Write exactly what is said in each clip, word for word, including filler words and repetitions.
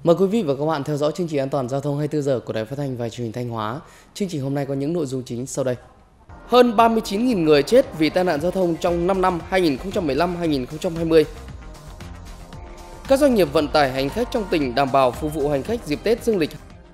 Mời quý vị và các bạn theo dõi chương trình An toàn giao thông hai mươi tư giờ của Đài Phát thanh và Truyền hình Thanh Hóa. Chương trình hôm nay có những nội dung chính sau đây. Hơn ba mươi chín nghìn người chết vì tai nạn giao thông trong năm năm hai nghìn không trăm mười lăm đến hai nghìn không trăm hai mươi. Các doanh nghiệp vận tải hành khách trong tỉnh đảm bảo phục vụ hành khách dịp Tết Dương lịch.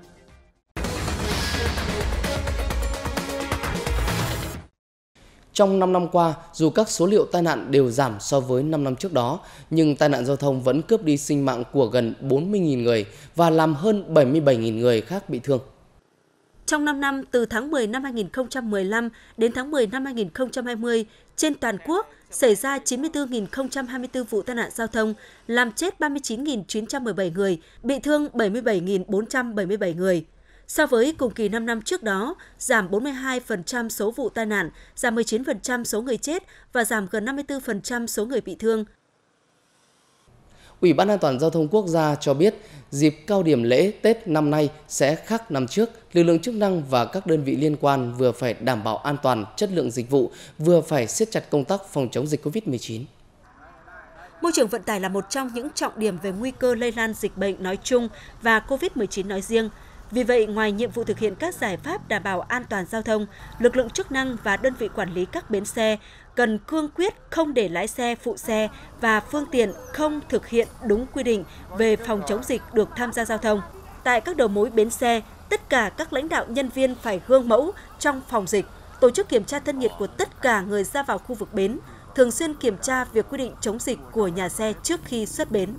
Trong năm năm qua, dù các số liệu tai nạn đều giảm so với năm năm trước đó, nhưng tai nạn giao thông vẫn cướp đi sinh mạng của gần bốn mươi nghìn người và làm hơn bảy mươi bảy nghìn người khác bị thương. Trong năm năm, từ tháng mười năm hai nghìn không trăm mười lăm đến tháng mười năm hai nghìn không trăm hai mươi, trên toàn quốc xảy ra chín mươi tư nghìn không trăm hai mươi tư vụ tai nạn giao thông, làm chết ba mươi chín nghìn chín trăm mười bảy người, bị thương bảy mươi bảy nghìn bốn trăm bảy mươi bảy người. So với cùng kỳ năm năm trước đó, giảm bốn mươi hai phần trăm số vụ tai nạn, giảm mười chín phần trăm số người chết và giảm gần năm mươi tư phần trăm số người bị thương. Ủy ban An toàn Giao thông Quốc gia cho biết, dịp cao điểm lễ Tết năm nay sẽ khác năm trước. Lực lượng chức năng và các đơn vị liên quan vừa phải đảm bảo an toàn, chất lượng dịch vụ, vừa phải siết chặt công tác phòng chống dịch Covid mười chín. Môi trường vận tải là một trong những trọng điểm về nguy cơ lây lan dịch bệnh nói chung và Covid mười chín nói riêng. Vì vậy, ngoài nhiệm vụ thực hiện các giải pháp đảm bảo an toàn giao thông, lực lượng chức năng và đơn vị quản lý các bến xe cần cương quyết không để lái xe, phụ xe và phương tiện không thực hiện đúng quy định về phòng chống dịch được tham gia giao thông. Tại các đầu mối bến xe, tất cả các lãnh đạo nhân viên phải gương mẫu trong phòng dịch, tổ chức kiểm tra thân nhiệt của tất cả người ra vào khu vực bến, thường xuyên kiểm tra việc quy định chống dịch của nhà xe trước khi xuất bến.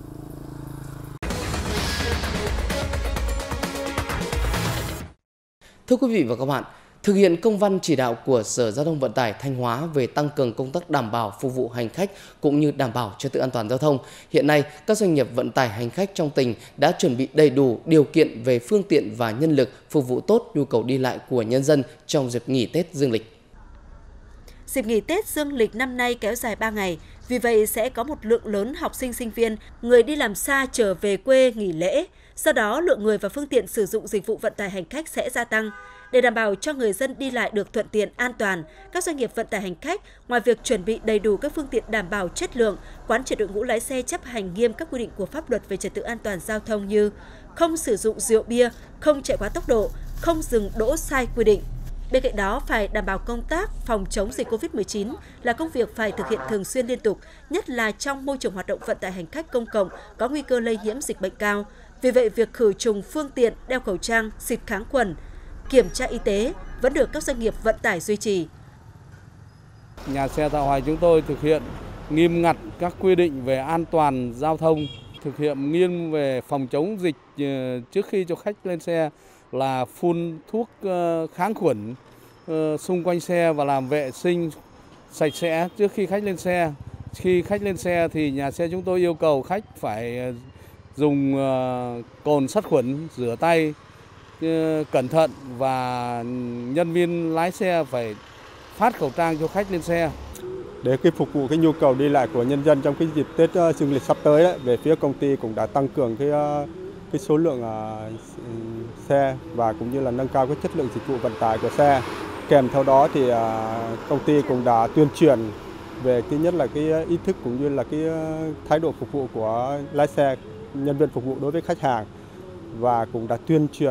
Thưa quý vị và các bạn, thực hiện công văn chỉ đạo của Sở Giao thông Vận tải Thanh Hóa về tăng cường công tác đảm bảo phục vụ hành khách cũng như đảm bảo trật tự an toàn giao thông, hiện nay các doanh nghiệp vận tải hành khách trong tỉnh đã chuẩn bị đầy đủ điều kiện về phương tiện và nhân lực phục vụ tốt nhu cầu đi lại của nhân dân trong dịp nghỉ Tết Dương lịch. Dịp nghỉ Tết Dương lịch năm nay kéo dài ba ngày, vì vậy sẽ có một lượng lớn học sinh sinh viên, người đi làm xa trở về quê nghỉ lễ. Do đó, lượng người và phương tiện sử dụng dịch vụ vận tải hành khách sẽ gia tăng. Để đảm bảo cho người dân đi lại được thuận tiện, an toàn, các doanh nghiệp vận tải hành khách, ngoài việc chuẩn bị đầy đủ các phương tiện đảm bảo chất lượng, quán triệt đội ngũ lái xe chấp hành nghiêm các quy định của pháp luật về trật tự an toàn giao thông như không sử dụng rượu bia, không chạy quá tốc độ, không dừng đỗ sai quy định. Bên cạnh đó, phải đảm bảo công tác phòng chống dịch Covid mười chín là công việc phải thực hiện thường xuyên liên tục, nhất là trong môi trường hoạt động vận tải hành khách công cộng có nguy cơ lây nhiễm dịch bệnh cao. Vì vậy, việc khử trùng phương tiện, đeo khẩu trang, xịt kháng khuẩn, kiểm tra y tế vẫn được các doanh nghiệp vận tải duy trì. Nhà xe Thọ Hoài chúng tôi thực hiện nghiêm ngặt các quy định về an toàn giao thông, thực hiện nghiêm về phòng chống dịch trước khi cho khách lên xe là phun thuốc kháng khuẩn xung quanh xe và làm vệ sinh sạch sẽ trước khi khách lên xe. Khi khách lên xe thì nhà xe chúng tôi yêu cầu khách phải dùng cồn sát khuẩn, rửa tay cẩn thận và nhân viên lái xe phải phát khẩu trang cho khách lên xe. Để cái phục vụ cái nhu cầu đi lại của nhân dân trong cái dịp Tết Dương lịch sắp tới đấy, về phía công ty cũng đã tăng cường cái cái số lượng uh, xe và cũng như là nâng cao cái chất lượng dịch vụ vận tải của xe. Kèm theo đó thì uh, công ty cũng đã tuyên truyền về thứ nhất là cái ý thức cũng như là cái thái độ phục vụ của lái xe, nhân viên phục vụ đối với khách hàng, và cũng đã tuyên truyền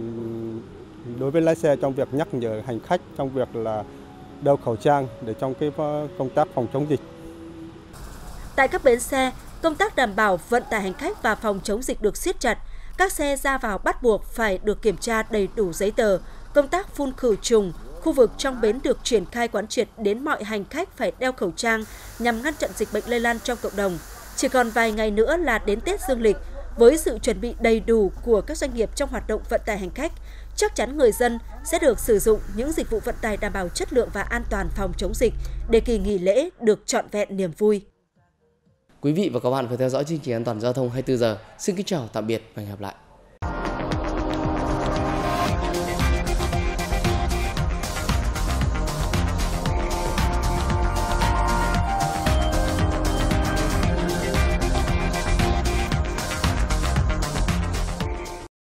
đối với lái xe trong việc nhắc nhở hành khách trong việc là đeo khẩu trang để trong cái công tác phòng chống dịch. Tại các bến xe, công tác đảm bảo vận tải hành khách và phòng chống dịch được siết chặt. Các xe ra vào bắt buộc phải được kiểm tra đầy đủ giấy tờ. Công tác phun khử trùng, khu vực trong bến được triển khai quán triệt đến mọi hành khách phải đeo khẩu trang nhằm ngăn chặn dịch bệnh lây lan trong cộng đồng. Chỉ còn vài ngày nữa là đến Tết Dương lịch. Với sự chuẩn bị đầy đủ của các doanh nghiệp trong hoạt động vận tải hành khách, chắc chắn người dân sẽ được sử dụng những dịch vụ vận tải đảm bảo chất lượng và an toàn phòng chống dịch để kỳ nghỉ lễ được trọn vẹn niềm vui. Quý vị và các bạn vừa theo dõi chương trình An toàn giao thông hai mươi tư giờ. Xin kính chào, tạm biệt và hẹn gặp lại.